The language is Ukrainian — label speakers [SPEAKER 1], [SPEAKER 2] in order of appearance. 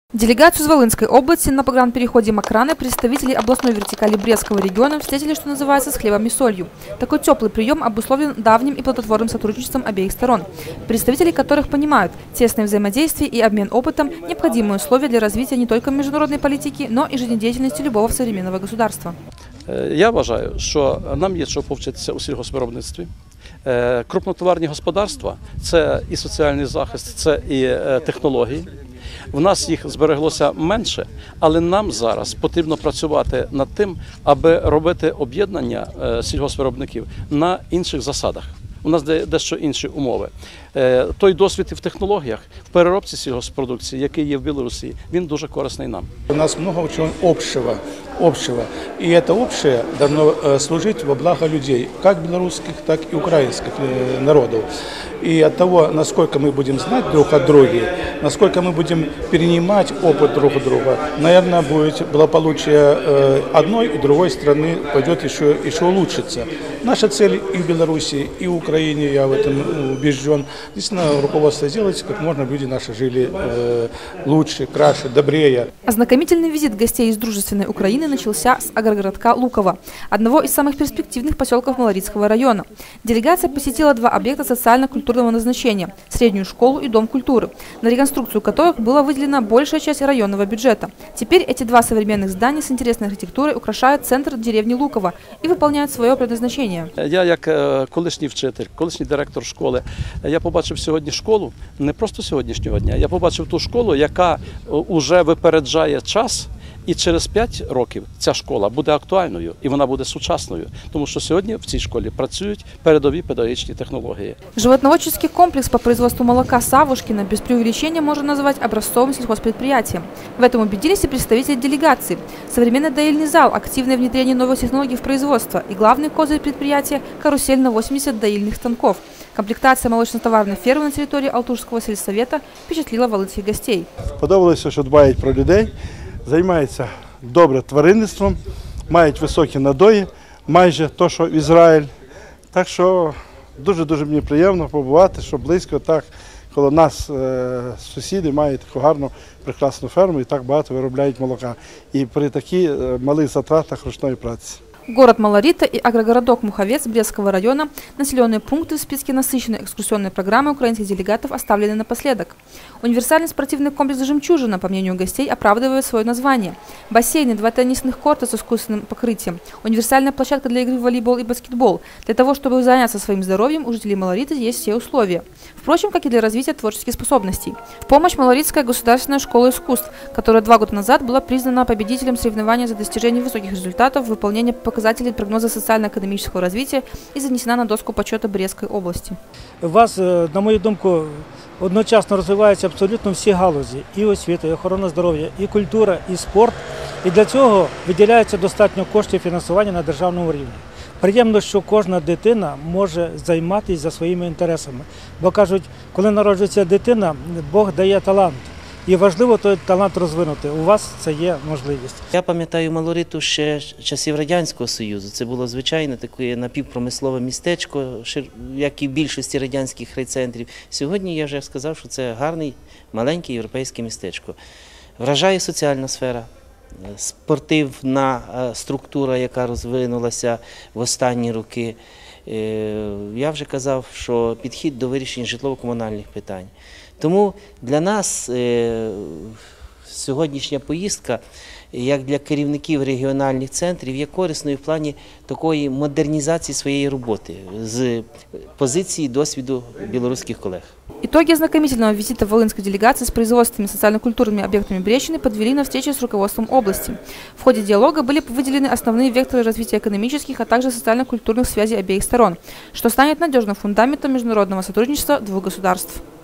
[SPEAKER 1] Делегацию из Волынской области на погранпереходе Макраны представители областной вертикали Брестского региона встретили, что называется, с хлебом и солью. Такой теплый прием обусловлен давним и плодотворным сотрудничеством обеих сторон, представители которых понимают, тесное взаимодействие и обмен опытом – необходимые условия для развития не только международной политики, но и жизнедеятельности любого современного государства.
[SPEAKER 2] Я вважаю, що нам є що повчитися у сільгоспвиробництві. Крупнотоварні господарства – це і соціальний захист, це і технології. В нас їх збереглося менше, але нам зараз потрібно працювати над тим, аби робити об'єднання сільгоспвиробників на інших засадах. У нас дещо інші умови. Той досвід і в технологіях, в переробці сільгоспродукції, який є в Білорусі, він дуже корисний нам.
[SPEAKER 3] У нас много чего общего. И это общее должно служить во благо людей, как белорусских, так и украинских народов. И от того, насколько мы будем знать друг от друга, насколько мы будем перенимать опыт друг от друга, наверное, будет благополучие одной и другой страны пойдет еще улучшиться. Наша цель и в Беларуси, и в Украине, я в этом убежден, действительно руководство сделать, как можно люди наши жили лучше, краше, добрее.
[SPEAKER 1] Ознакомительный визит гостей из дружественной Украины начался с агрогородка Луково, одного из самых перспективных поселков Малорицкого района. Делегация посетила два объекта социально-культурного назначения – среднюю школу и дом культуры, на реконструкцию которых была выделена большая часть районного бюджета. Теперь эти два современных здания с интересной архитектурой украшают центр деревни Луково и выполняют свое предназначение.
[SPEAKER 2] Я, як колишній вчитель, колишній директор школи, я побачив сьогодні школу, не просто сьогоднішнього дня, я побачив ту школу, яка вже випереджає час. І через 5 років ця школа буде актуальною і вона буде сучасною, тому що сьогодні в цій школі працюють передові педагогічні технології.
[SPEAKER 1] Животноводческий комплекс по производству молока Савушкина без преувеличения можно назвать образцовым сельхозпредприятием. В этом убедились и представители делегации. Современный доильный зал, активное внедрение новых технологий в производство и главный козырь предприятия – карусель на 80 доильных станков. Комплектация молочно-товарной фермы на территории Алтушского сельсовета впечатлила волынских гостей.
[SPEAKER 4] Подобалося, що дбають про людей. Займаються добре тваринництвом, мають високі надої, майже то, що Ізраїль. Так що дуже-дуже мені приємно побувати, що близько так, коло нас сусіди мають таку гарну, прекрасну ферму і так багато виробляють молока. І при таких малих затратах ручної праці.
[SPEAKER 1] Город Малорита и агрогородок Муховец Брестского района – населенные пункты в списке насыщенной экскурсионной программы украинских делегатов оставлены напоследок. Универсальный спортивный комплекс «Жемчужина», по мнению гостей, оправдывает свое название. Бассейны, 2 теннисных корта с искусственным покрытием, универсальная площадка для игры в волейбол и баскетбол. Для того, чтобы заняться своим здоровьем, у жителей Малориты есть все условия. Впрочем, как и для развития творческих способностей. В помощь Малоритская государственная школа искусств, которая 2 года назад была признана победителем соревнования за достижение высоких результатов в выполнении показателей прогноза социально-экономического развития и занесена на доску почета Брестской области.
[SPEAKER 5] У вас, на мою думку, одночасно розвиваються абсолютно всі галузі – і освіта, і охорона здоров'я, і культура, і спорт. І для цього виділяється достатньо коштів фінансування на державному рівні. Приємно, що кожна дитина може займатися за своїми інтересами. Бо кажуть, коли народжується дитина, Бог дає талант. І важливо той талант розвинути. У вас це є можливість.
[SPEAKER 6] Я пам'ятаю Малориту ще з часів Радянського Союзу. Це було звичайне таке напівпромислове містечко, як і в більшості радянських райцентрів. Сьогодні я вже сказав, що це гарний, маленьке європейське містечко. Вражає соціальна сфера, спортивна структура, яка розвинулася в останні роки. Я вже казав, що підхід до вирішення житлово-комунальних питань. Тому для нас сьогоднішня поїздка, як для керівників регіональних центрів, є корисною в плані такої модернізації своєї роботи з позиції досвіду білоруських колег.
[SPEAKER 1] Итоги ознакомительного визита волынской делегации с производственными социально-культурными объектами Брещины подвели на встрече с руководством области. В ходе диалога были выделены основные векторы развития экономических, а также социально-культурных связей обеих сторон, что станет надежным фундаментом международного сотрудничества двух государств.